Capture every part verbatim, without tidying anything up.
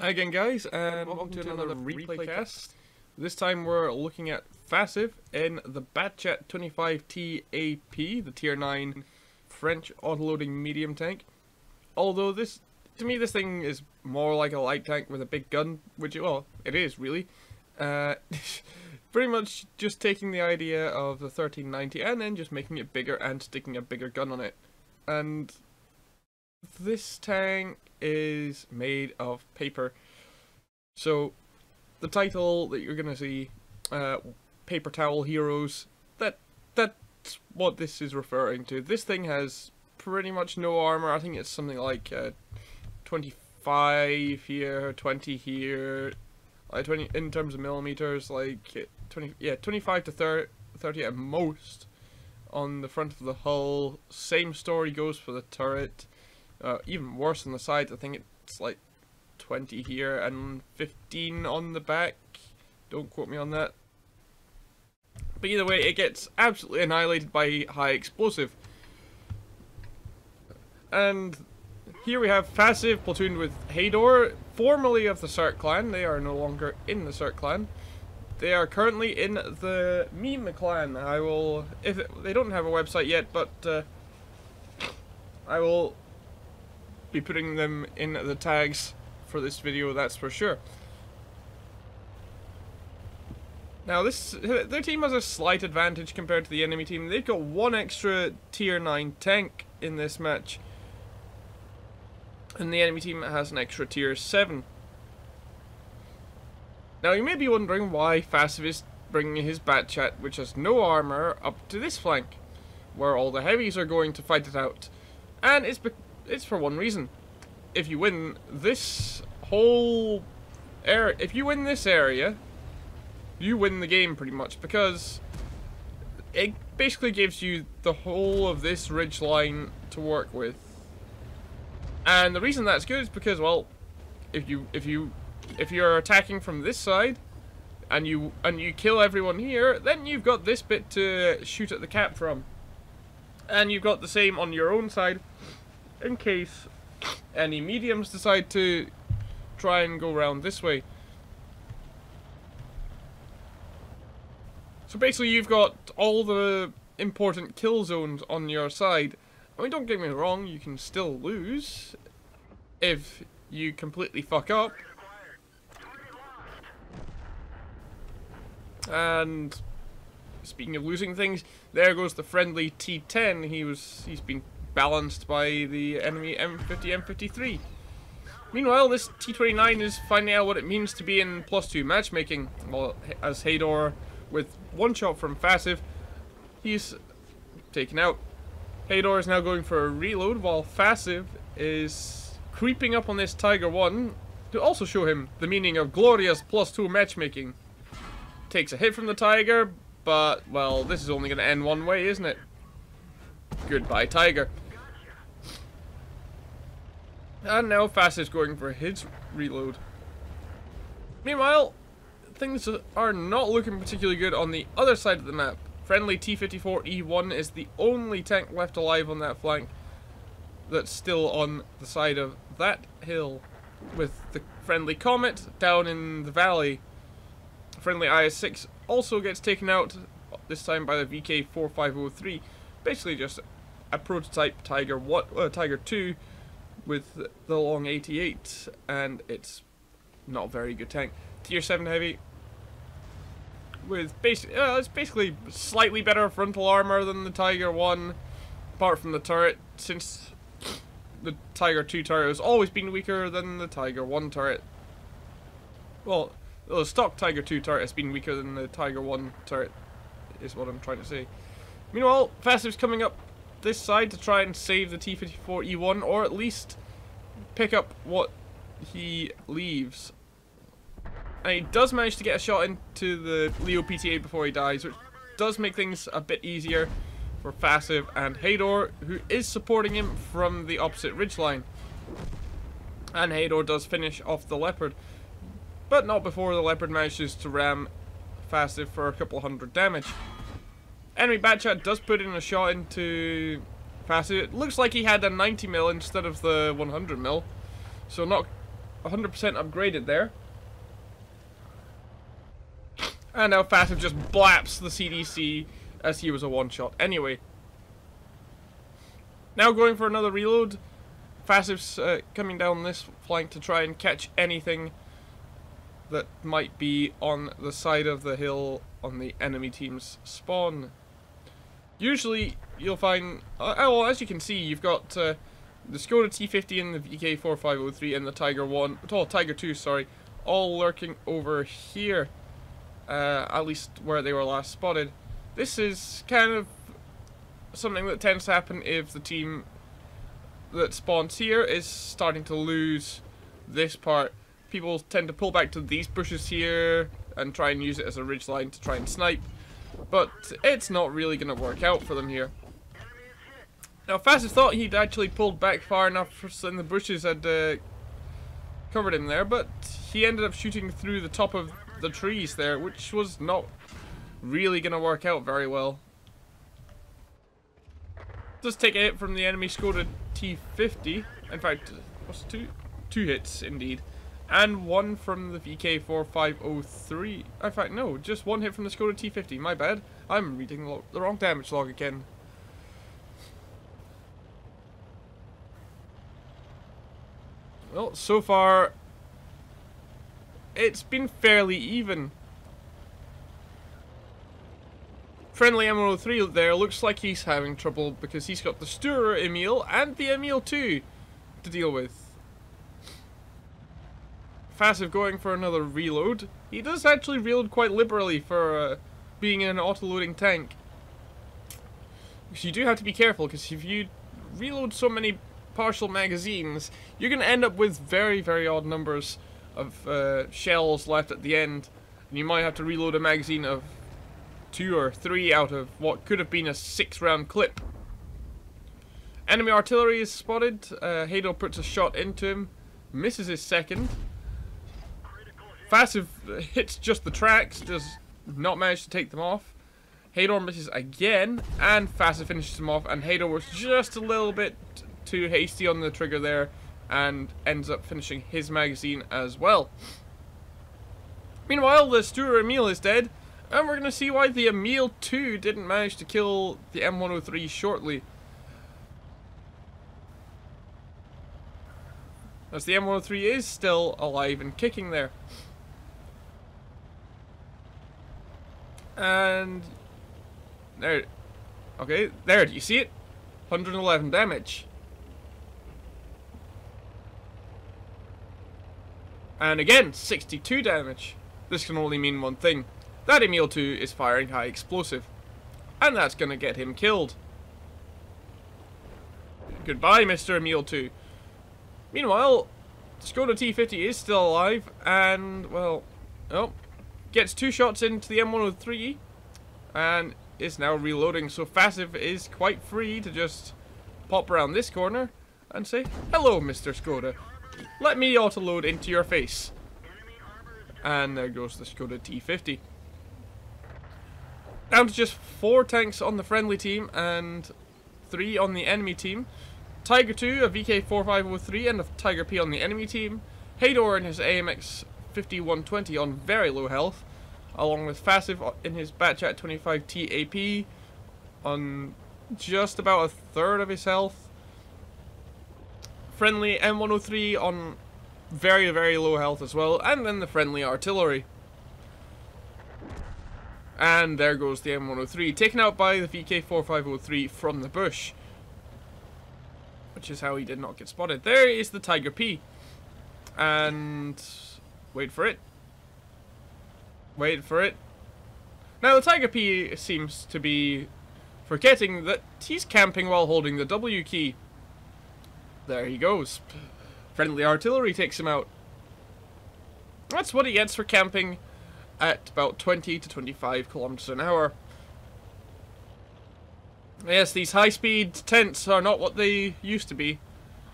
Hi again, guys, and welcome to another replay cast. This time we're looking at Fassiv in the Batchat twenty-five T A P, the tier nine French autoloading medium tank. Although this, to me, this thing is more like a light tank with a big gun, which, well, it is really. Uh, pretty much just taking the idea of the thirteen ninety and then just making it bigger and sticking a bigger gun on it. And this tank is made of paper. So the title that you're gonna see, uh, Paper Towel Heroes, that that's what this is referring to. This thing has pretty much no armor. I think it's something like uh, twenty-five here, twenty here, like twenty in terms of millimeters, like twenty, yeah, twenty-five to thirty at most on the front of the hull. Same story goes for the turret. Uh, even worse on the sides. I think it's like twenty here and fifteen on the back. Don't quote me on that. But either way, it gets absolutely annihilated by high explosive. And here we have Fassiv platooned with Hador, formerly of the Cirque clan. They are no longer in the Cirque clan. They are currently in the Meme clan. I will, if it, they don't have a website yet, but uh, I will be putting them in the tags for this video, that's for sure. Now this, their team has a slight advantage compared to the enemy team. They've got one extra tier nine tank in this match, and the enemy team has an extra tier seven. Now you may be wondering why Fassiv is bringing his Batchat, which has no armor, up to this flank, where all the heavies are going to fight it out. And it's because It's for one reason. If you win this whole area, if you win this area, you win the game pretty much, because it basically gives you the whole of this ridge line to work with. And the reason that's good is because, well, if you if you if you're attacking from this side and you and you kill everyone here, then you've got this bit to shoot at the cap from, and you've got the same on your own side in case any mediums decide to try and go around this way. So basically you've got all the important kill zones on your side. I mean, don't get me wrong, you can still lose if you completely fuck up. And speaking of losing things, there goes the friendly T ten. He was he's been balanced by the enemy M fifty, M fifty-three. Meanwhile, this T twenty-nine is finding out what it means to be in plus two matchmaking. Well, as Hador, with one shot from Fassiv, he's taken out. Hador is now going for a reload, while Fassiv is creeping up on this Tiger one to also show him the meaning of glorious plus two matchmaking. Takes a hit from the Tiger, but, well, this is only going to end one way, isn't it? Goodbye, Tiger. And now Fassiv's going for his reload. Meanwhile, things are not looking particularly good on the other side of the map. Friendly T fifty-four E one is the only tank left alive on that flank that's still on the side of that hill, with the friendly Comet down in the valley. Friendly I S six also gets taken out, this time by the V K forty-five oh three. Basically just a prototype Tiger what uh, Tiger two with the long eighty-eight, and it's not a very good tank. Tier seven heavy with basic uh, it's basically slightly better frontal armor than the Tiger one, apart from the turret, since the Tiger two turret has always been weaker than the Tiger one turret. Well, the stock Tiger two turret has been weaker than the Tiger one turret, is what I'm trying to say. Meanwhile, Fassiv's coming up this side to try and save the T fifty-four E one, or at least pick up what he leaves. And he does manage to get a shot into the Leo P T A before he dies, which does make things a bit easier for Fassiv and Hador, who is supporting him from the opposite ridgeline. And Hador does finish off the Leopard, but not before the Leopard manages to ram Fassiv for a couple hundred damage. Enemy Batchat does put in a shot into Fassiv. It looks like he had a ninety mil instead of the one hundred mil, so not one hundred percent upgraded there. And now Fassive just blaps the C D C as he was a one-shot. Anyway. Now going for another reload. Fassive's uh, coming down this flank to try and catch anything that might be on the side of the hill on the enemy team's spawn. Usually you'll find, uh, well, as you can see, you've got uh, the Skoda T fifty and the V K forty-five oh three and the Tiger one, oh, Tiger two, sorry, all lurking over here, uh, at least where they were last spotted. This is kind of something that tends to happen if the team that spawns here is starting to lose this part. People tend to pull back to these bushes here and try and use it as a ridge line to try and snipe, but it's not really going to work out for them here. Now Fassive thought he'd actually pulled back far enough so the bushes had uh, covered him there, but he ended up shooting through the top of the trees there, which was not really going to work out very well. Does take a hit from the enemy Skoda T fifty. In fact, what's two? Two hits indeed. And one from the V K forty-five oh three. In fact, no, just one hit from the Skoda T fifty. My bad. I'm reading the, the wrong damage log again. Well, so far, it's been fairly even. Friendly M one oh three there looks like he's having trouble because he's got the Sturer Emil and the Emil two to deal with. Fassive going for another reload. He does actually reload quite liberally for uh, being an auto-loading tank. Because you do have to be careful, because if you reload so many partial magazines, you're going to end up with very, very odd numbers of uh, shells left at the end. And you might have to reload a magazine of two or three out of what could have been a six-round clip. Enemy artillery is spotted. Uh, Hado puts a shot into him, misses his second. Fassive hits just the tracks, does not manage to take them off. Hador misses again, and Fassive finishes him off, and Hador was just a little bit too hasty on the trigger there, and ends up finishing his magazine as well. Meanwhile, the Sturer Emil is dead, and we're going to see why the Emil two didn't manage to kill the M one oh three shortly. As the M one oh three is still alive and kicking there. And there, okay, there, do you see it? one hundred eleven damage. And again, sixty-two damage. This can only mean one thing. That Emil two is firing high explosive. And that's gonna get him killed. Goodbye, Mister Emil two. Meanwhile, Skoda T fifty is still alive, and, well, oh, gets two shots into the M one oh three, and is now reloading, so Fassive is quite free to just pop around this corner and say, hello, Mister Skoda, let me auto-load into your face. And there goes the Skoda T fifty. Down to just four tanks on the friendly team and three on the enemy team. Tiger two, a V K forty-five oh three, and a Tiger P on the enemy team. Hador and his A M X fifty-one twenty on very low health, along with Fassive in his Batchat twenty-five T A P on just about a third of his health. Friendly M one oh three on very, very low health as well, and then the friendly artillery. And there goes the M one oh three, taken out by the V K forty-five oh three from the bush. Which is how he did not get spotted. There is the Tiger P. And wait for it. Wait for it. Now the Tiger P seems to be forgetting that he's camping while holding the W key. There he goes. Friendly artillery takes him out. That's what he gets for camping at about twenty to twenty-five kilometers an hour. Yes, these high-speed tents are not what they used to be.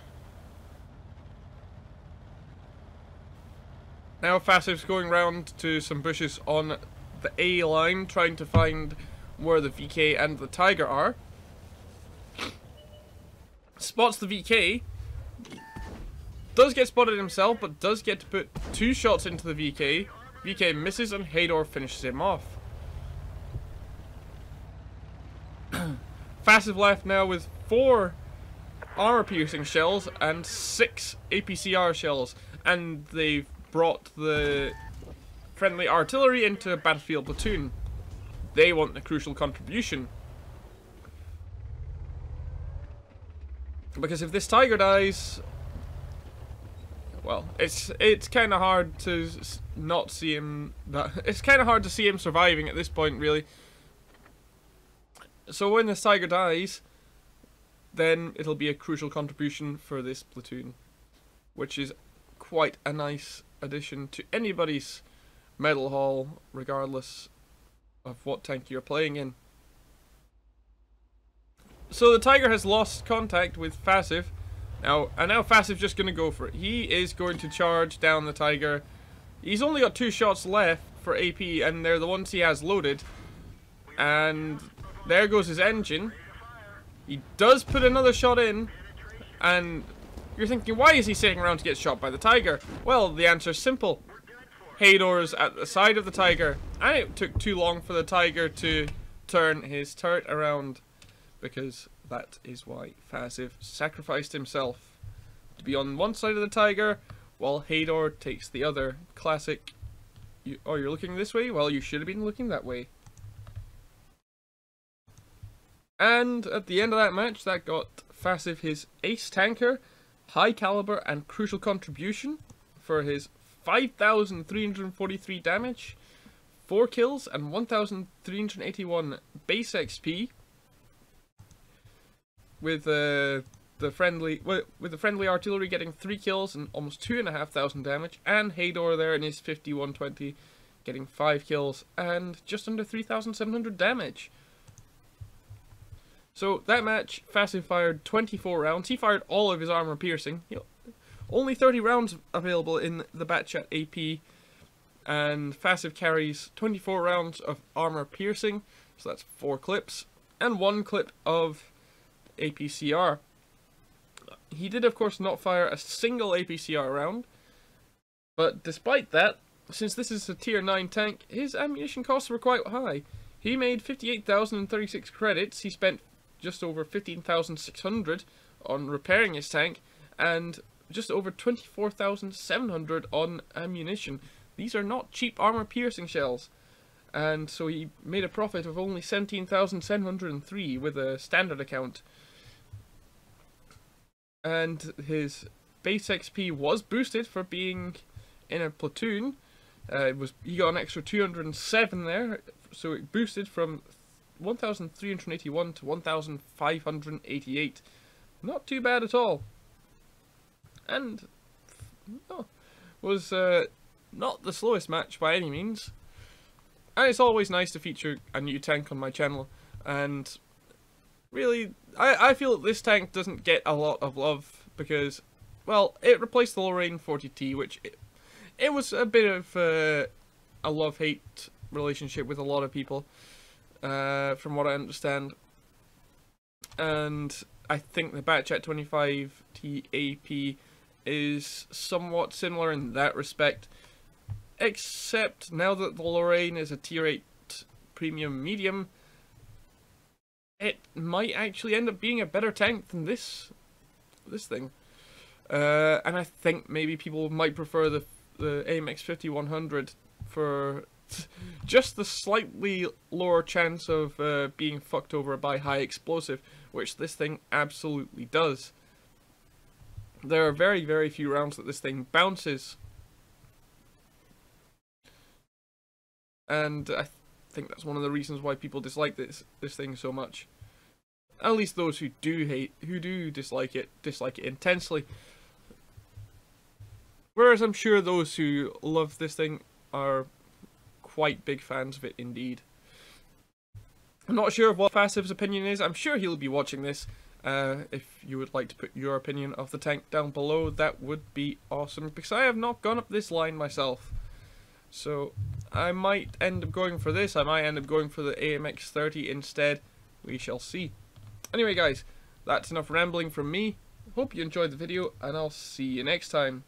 Now Fassive's going round to some bushes on the A line, trying to find where the V K and the Tiger are. Spots the V K. does get spotted himself, but does get to put two shots into the V K. V K misses and Hador finishes him off. Fassive left now with four armor-piercing shells and six A P C R shells, and they've brought the friendly artillery into Battlefield Platoon. They want the crucial contribution. Because if this Tiger dies, well, it's it's kind of hard to not see him. It's kind of hard to see him surviving at this point, really. So when this Tiger dies, then it'll be a crucial contribution for this platoon, which is quite a nice addition to anybody's medal haul, regardless of what tank you're playing in. So the Tiger has lost contact with Fassive. Now, and now Fassive's just going to go for it. He is going to charge down the Tiger. He's only got two shots left for A P, and they're the ones he has loaded. And there goes his engine. He does put another shot in, and you're thinking, why is he sitting around to get shot by the Tiger? Well, the answer's simple. Hador's at the side of the Tiger, and it took too long for the Tiger to turn his turret around, because that is why Fassive sacrificed himself to be on one side of the Tiger, while Hador takes the other. Classic. You, oh, you're looking this way? Well, you should have been looking that way. And at the end of that match, that got Fassive his ace tanker, high caliber, and crucial contribution for his five thousand three hundred forty-three damage, four kills, and one thousand three hundred eighty-one base X P. With uh, the friendly, with the friendly artillery getting three kills and almost two and a half thousand damage, and Hador there in his fifty-one twenty, getting five kills and just under three thousand seven hundred damage. So that match, Fassive fired twenty-four rounds. He fired all of his armor piercing. You know, only thirty rounds available in the Batchat A P, and Fassive carries twenty-four rounds of armor piercing, so that's four clips, and one clip of A P C R. He did, of course, not fire a single A P C R round, but despite that, since this is a tier nine tank, his ammunition costs were quite high. He made fifty-eight thousand thirty-six credits. He spent just over fifteen thousand six hundred on repairing his tank, and just over twenty-four thousand seven hundred on ammunition. These are not cheap armor piercing shells, and so he made a profit of only seventeen thousand seven hundred three with a standard account. And his base X P was boosted for being in a platoon. Uh, it was he got an extra two hundred seven there, so it boosted from one thousand three hundred eighty-one to one thousand five hundred eighty-eight. Not too bad at all. And no, was uh, not the slowest match by any means. And it's always nice to feature a new tank on my channel. And really, I, I feel that this tank doesn't get a lot of love because, well, it replaced the Lorraine forty T, which it, it was a bit of uh, a love-hate relationship with a lot of people. Uh, from what I understand, and I think the Batchat twenty-five T A P is somewhat similar in that respect, except now that the Lorraine is a tier eight premium medium, it might actually end up being a better tank than this this thing, uh, and I think maybe people might prefer the the A M X fifty-one hundred for just the slightly lower chance of uh, being fucked over by high explosive, which this thing absolutely does. There are very, very few rounds that this thing bounces. And I th think that's one of the reasons why people dislike this this thing so much. At least those who do hate, who do dislike it, dislike it intensely. Whereas I'm sure those who love this thing are quite big fans of it indeed. I'm not sure of what Fassive's opinion is. I'm sure he'll be watching this. Uh, if you would like to put your opinion of the tank down below, that would be awesome, because I have not gone up this line myself. So I might end up going for this. I might end up going for the A M X thirty instead. We shall see. Anyway guys, that's enough rambling from me. hope you enjoyed the video, and I'll see you next time.